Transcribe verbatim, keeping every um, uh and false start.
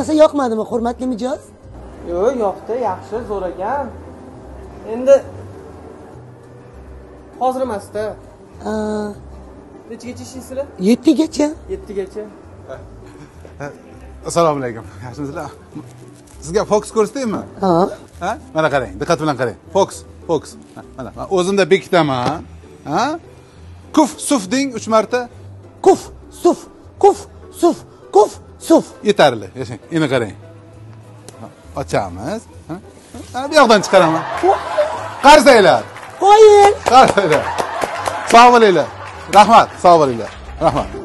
narsa yoqmadimi, hurmatli mijoz? Yo'q, yoqdi, yaxshi, zo'r ekan. Endi hozir emas-da. Nechagacha ishlaysizlar? yettigacha. yettigacha. Assalomu alaykum. Yaxshimisizlar? Sizga Fox ko'rsataymi? Ha. Ha? Mana qarang, diqqat bilan qarang. Fox, Fox. Mana, men o'zimda bekitaman. Ha? Kuf, suf deng uch marta. Kuf, suf, kuf, suf, kuf, suf. Yetarli. Yashang. Endi qarang. Ochamiz. Ana bu yoqdan chiqaraman. Qarsanglar. Qo'ying. Qarsanglar. Sog' bo'linglar. Rahmat, sog' bo'linglar. Rahmat.